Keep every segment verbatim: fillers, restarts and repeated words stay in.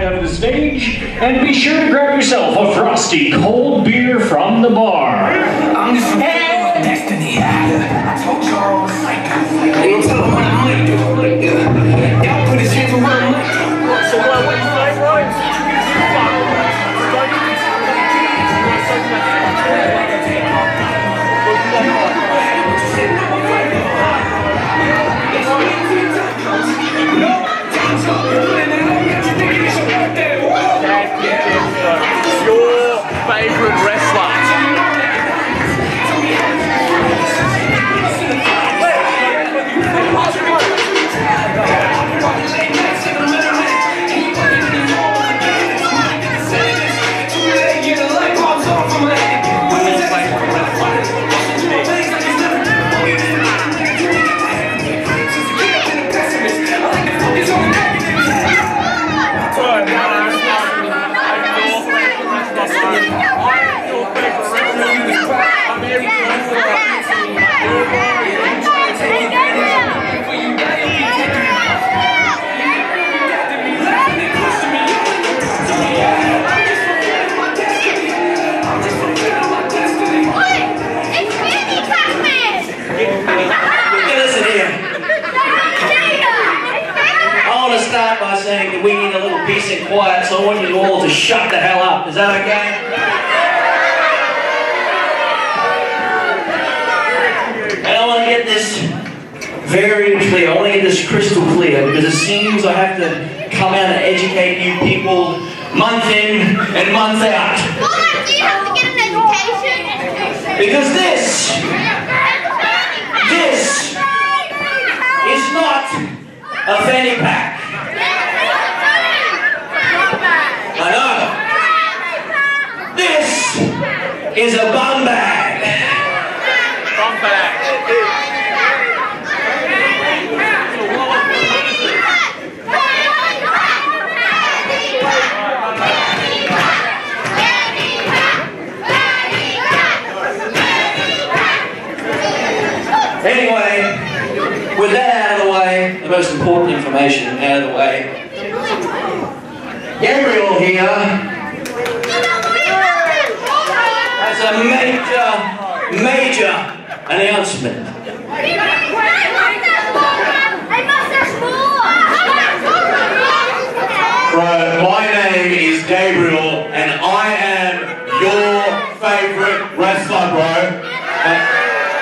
of the stage, and be sure to grab yourself a frosty cold beer from the bar. I'm just hey. Destiny. I told y'all I'm a psycho. Ain't no telling what I might do. Y'all put his hands on what I might do. So what? What you like, right? Your favorite wrestler. By saying that we need a little peace and quiet, so I want you all to shut the hell up. Is that okay? And I want to get this very clear. I want to get this crystal clear, because it seems I have to come out and educate you people month in and month out. Why do you have to get an education? Because this, this is not a fanny pack. I know. This is a bum bag. Bum bag. Anyway, with that out of the way, the most important information out of the way, Gabriel here has a major, major announcement. Right, my name is Gabriel, and I am your favourite wrestler, bro. Uh,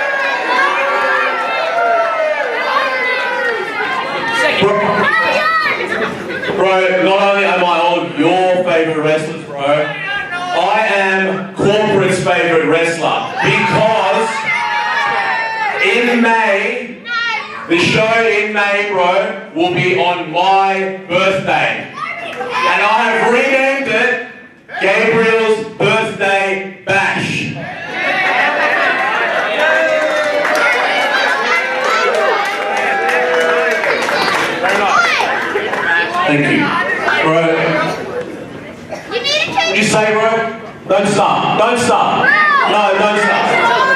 Bro, not only am I all your favourite wrestlers, bro, I am corporate's favourite wrestler, because in May, the show in May, bro, will be on my birthday. And I have renamed it Gabriel's Birthday Bash. Thank you. Bro. What'd you say, bro? Don't stop. Don't stop. No, don't stop.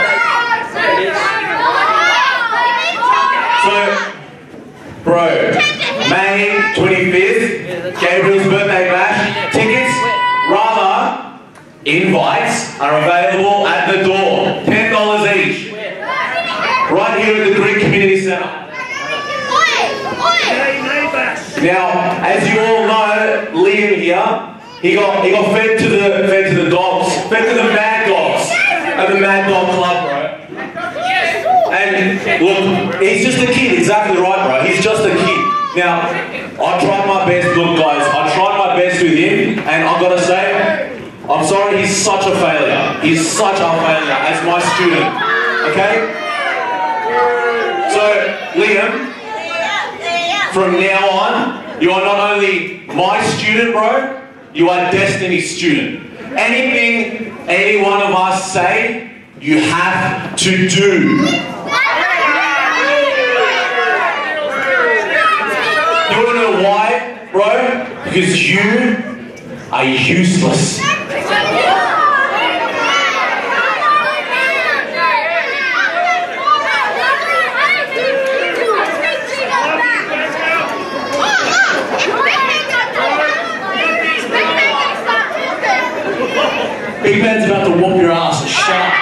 So, bro, May twenty-fifth, Gabriel's Birthday Bash. Tickets, rather, invites are available at the door. ten dollars each. Right here at the Greek Community Centre. Now, as you all know, Liam here, he got he got fed to the fed to the dogs, fed to the mad dogs at the Mad Dog Club, bro. And look, he's just a kid, exactly right, bro. He's just a kid. Now, I tried my best, look guys, I tried my best with him, and I've got to say, I'm sorry, he's such a failure. He's such a failure as my student. Okay? So, Liam, from now on, you are not only my student, bro, you are Destiny's student. Anything any one of us say, you have to do. You wanna know why, bro? Because you are useless. Big Ben's about to whoop your ass, so shut up.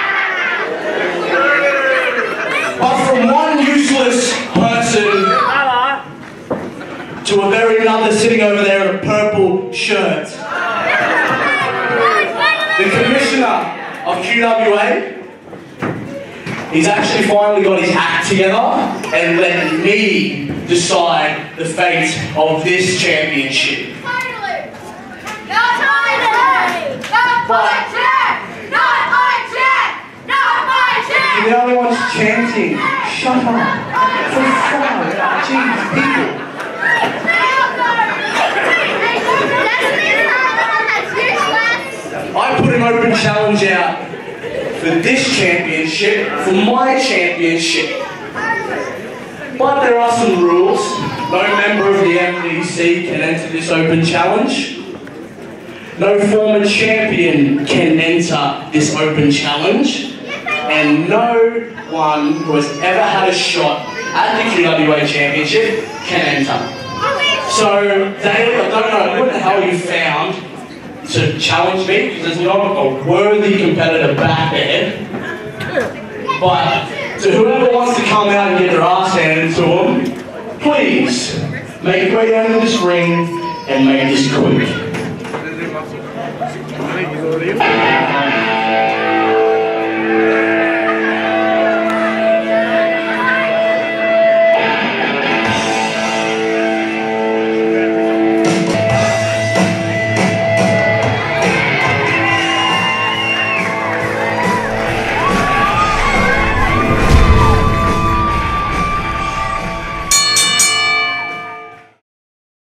But from one useless person to a very another sitting over there in a purple shirt. The commissioner of Q W A, he's actually finally got his act together and let me decide the fate of this championship. Finally! Not my day! Not my check! Not my check! Not my check! The other one's chanting, shut up, for fun, jeez, people. I put an open challenge out for this championship, for my championship. But there are some rules. No member of the M D C can enter this open challenge. No former champion can enter this open challenge. And no one who has ever had a shot at the Q W A championship can enter. So, Daly, I don't know what the hell you found to challenge me, because there's not a worthy competitor back there. But to whoever wants to come out and get their ass handed to them, please make your way down to this ring and make this quick.